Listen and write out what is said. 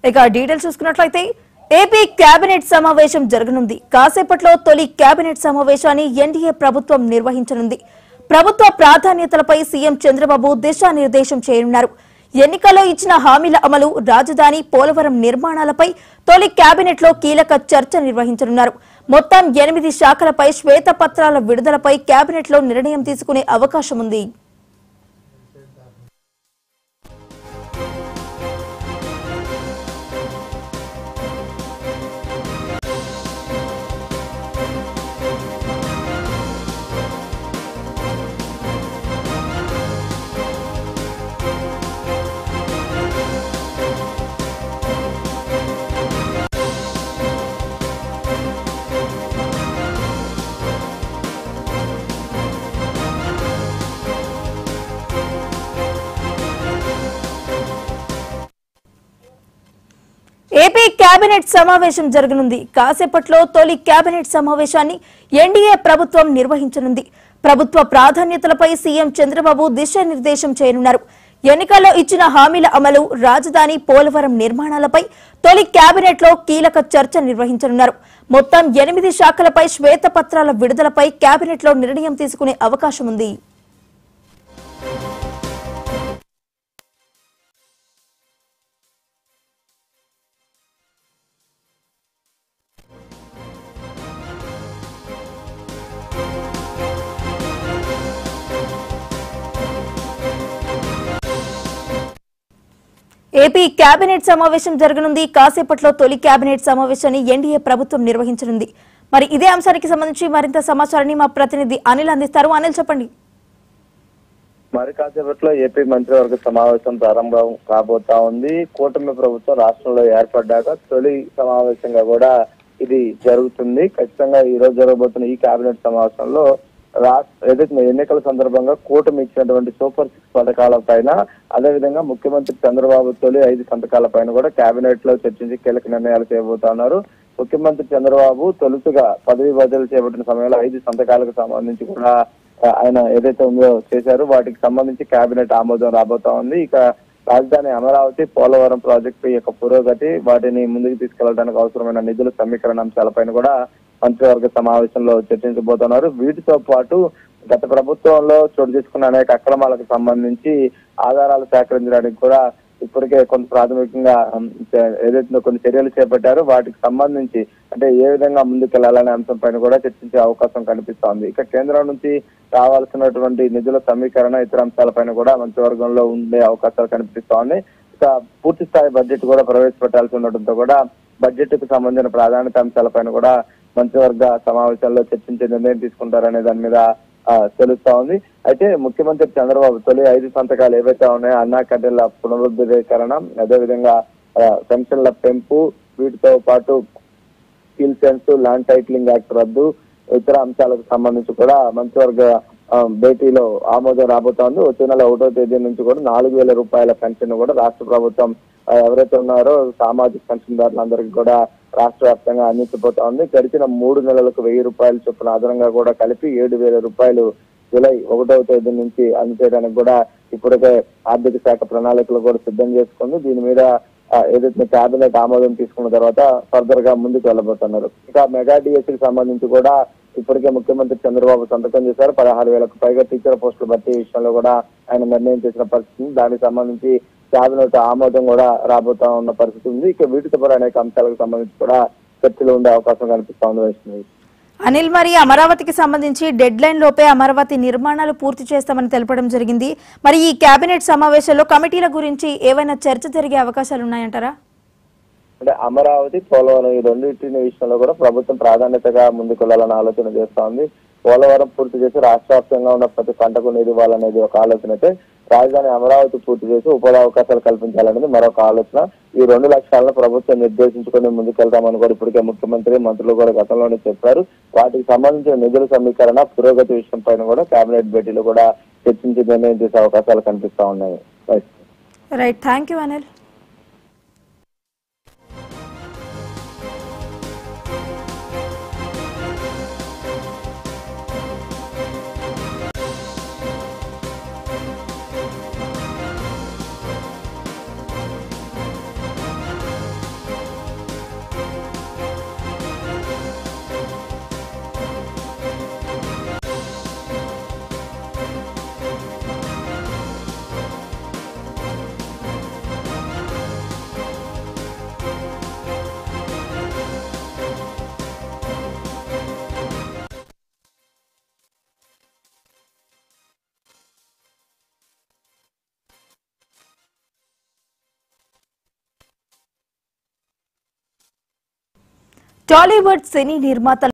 ఇక డీటెయిల్స్ చూసుకున్నట్లయితే AP cabinet సమావేశం జరగనుంది. కాసేపట్లో తొలి కేబినెట్ సమావేశాన్ని ఎన్డీఏ ప్రభుత్వం నిర్వహించనుంది. ప్రభుత్వ ప్రాధాన్యతలపై సీఎం చంద్రబాబు దిశానిర్దేశం చేయనున్నారు. ఎన్నికల్లో ఇచ్చిన హామీల అమలు, రాజధాని, పోలవరం నిర్మాణాలపై తొలి కేబినెట్ లో కీలక చర్చ నిర్వహించనున్నారు. మొత్తం 8 శాఖలపై శ్వేతపత్రాల విడుదలపై కేబినెట్ లో నిర్ణయం తీసుకునే అవకాశం ఉంది. ఏపీ కేబినెట్ సమావేశం జరగనుంది. కాసేపట్లో తొలి కేబినెట్ సమావేశాన్ని ఎన్డీఏ ప్రభుత్వం నిర్వహించనుంది. ప్రభుత్వ ప్రాధాన్యతలపై సీఎం చంద్రబాబు దిశానిర్దేశం చేయనున్నారు. ఎన్నికల్లో ఇచ్చిన హామీల అమలు, రాజధాని, పోలవరం నిర్మాణాలపై తొలి కేబినెట్ లో కీలక చర్చ నిర్వహించనున్నారు. మొత్తం 8 శాఖలపై శ్వేతపత్రాల విడుదలపై కేబినెట్ లో నిర్ణయం తీసుకునే అవకాశం ఉంది. ఏపీ కేబినెట్ సమావేశం జరగనుంది. కాసేపట్లో తొలి కేబినెట్ సమావేశాన్ని ఎన్డీఏ ప్రభుత్వం నిర్వహించనుంది. మరి ఇదే అంశానికి సంబంధించి మరింత సమాచారాన్ని మా ప్రతినిధి అనిల్ అందిస్తారు. అనిల్, చెప్పండి. మరి కాసేపట్లో ఏపీ మంత్రివర్గ సమావేశం ప్రారంభం కాబోతా ఉంది. కూటమి ప్రభుత్వం రాష్ట్రంలో ఏర్పడ్డాక తొలి సమావేశంగా కూడా ఇది జరుగుతుంది. ఖచ్చితంగా ఈ రోజు జరగబోతున్న ఈ కేబినెట్ సమావేశంలో ఏదైతే ఎన్నికల సందర్భంగా కూటమి ఇచ్చినటువంటి సూపర్ 6 పథకాల పైన, అదేవిధంగా ముఖ్యమంత్రి చంద్రబాబు తొలి 5 సంతకాల పైన కూడా కేబినెట్ లో చర్చించి కీలక నిర్ణయాలు చేయబోతున్నారు. ముఖ్యమంత్రి చంద్రబాబు తొలుతుగా పదవి బదిలీ చేపట్టిన సమయంలో 5 సంతకాలకు సంబంధించి కూడా ఆయన ఏదైతే ఉందో చేశారు. వాటికి సంబంధించి కేబినెట్ ఆమోదం రాబోతా ఉంది. ఇక రాజధాని అమరావతి, పోలవరం ప్రాజెక్టు యొక్క పురోగతి, వాటిని ముందుకు తీసుకెళ్లడానికి అవసరమైన నిధుల సమీకరణ అంశాలపైన కూడా మంత్రివర్గ సమావేశంలో చర్చించబోతున్నారు. వీటితో పాటు గత ప్రభుత్వంలో చోటు చేసుకున్న అనేక అక్రమాలకు సంబంధించి ఆధారాలు సేకరించడానికి కూడా ఇప్పటికే కొంత ప్రాథమికంగా ఏదైతే కొన్ని చర్యలు చేపట్టారు. వాటికి సంబంధించి అంటే ఏ విధంగా ముందుకెళ్లాలనే అంశం పైన కూడా చర్చించే అవకాశం కనిపిస్తోంది. ఇక కేంద్రం నుంచి రావాల్సినటువంటి నిధుల సమీకరణ, ఇతర అంశాలపైన కూడా మంత్రివర్గంలో ఉండే అవకాశాలు కనిపిస్తోంది. ఇక పూర్తి స్థాయి బడ్జెట్ కూడా ప్రవేశపెట్టాల్సి ఉండటంతో కూడా బడ్జెట్ కు సంబంధించిన ప్రాధాన్యత అంశాలపైన కూడా మంత్రివర్గ సమావేశాల్లో చర్చించే నిర్ణయం తీసుకుంటారనే దాని మీద తెలుస్తా ఉంది. అయితే ముఖ్యమంత్రి చంద్రబాబు తొలి 5 సంతకాలు ఏవైతే ఉన్నాయో అన్నా క్యాంటీన్ల పునరుద్ధరీకరణ, అదేవిధంగా పెన్షన్ల పెంపు, వీటితో పాటు skill census, land titling act రద్దు, ఇతర అంశాలకు సంబంధించి కూడా మంత్రివర్గ భేటీలో ఆమోదం రాబోతోంది. వచ్చే నెల 1వ తేదీ నుంచి కూడా 4,000 రూపాయల పెన్షన్ కూడా రాష్ట్ర ప్రభుత్వం ఎవరైతే ఉన్నారో సామాజిక పెన్షన్దారులందరికీ కూడా రాష్ట్ర వ్యాప్తంగా అందించబోతా ఉంది. గడిచిన 3 నెలలకు 1,000 రూపాయలు చొప్పున అదనంగా కూడా కలిపి 7,000 రూపాయలు జూలై 1వ తేదీ నుంచి అందజేయడానికి కూడా ఇప్పటికే ఆర్థిక శాఖ ప్రణాళికలు కూడా సిద్ధం చేసుకుంది. దీని మీద ఏదైతే కేబినెట్ ఆమోదం తీసుకున్న తర్వాత ఫర్దర్ గా ముందుకు వెళ్ళబోతున్నారు. ఇక మెగా డిఎస్సికి సంబంధించి కూడా ఇప్పటికే ముఖ్యమంత్రి చంద్రబాబు సంతకం చేశారు. 16,000కు పైగా టీచర్ పోస్టులు భర్తీ విషయంలో కూడా ఆయన నిర్ణయం చేసిన పరిస్థితి. దానికి సంబంధించి కేబినెట్ ఆమోదం కూడా రాబోతా ఉన్న పరిస్థితి ఉంది. ఇక వీటితో పాటు అనేక అంశాలకు సంబంధించి కూడా చర్చలు ఉండే అవకాశం కనిపిస్తా ఉంది. వైష్ణవి, అనిల్, మరి అమరావతికి సంబంధించి డెడ్ లైన్ లోపే అమరావతి నిర్మాణాలు పూర్తి చేస్తామని తెలపడం జరిగింది. మరి ఈ కేబినెట్ సమావేశంలో కమిటీల గురించి ఏవైనా చర్చ జరిగే అవకాశాలు ఉన్నాయంటారా? అంటే అమరావతి, పోలవరం ఈ రెండింటి విషయంలో కూడా ప్రభుత్వం ప్రాధాన్యతగా ముందుకు వెళ్లాలని ఆలోచన చేస్తా ఉంది. పోలవరం పూర్తి చేసి రాష్ట్ర వ్యాప్తంగా ఉన్న ప్రతి పంటకు నీరు ఇవ్వాలనేది ఒక ఆలోచన అయితే, రాజధాని అమరావతి పూర్తి చేసి ఉపాధి అవకాశాలు కల్పించాలనేది మరొక ఆలోచన. ఈ 2 లక్ష్యాలను ప్రభుత్వం నిర్దేశించుకుని ముందుకెళ్తామని కూడా ఇప్పటికే ముఖ్యమంత్రి, మంత్రులు కూడా గతంలోనే చెప్పారు. వాటికి సంబంధించిన నిధుల సమీకరణ, పురోగతి విషయం పైన కూడా కేబినెట్ భేటీలో కూడా చర్చించి నిర్ణయం చేసే అవకాశాలు కనిపిస్తా ఉన్నాయి. Right, thank you Anil. Tollywood సినీ నిర్మాతలు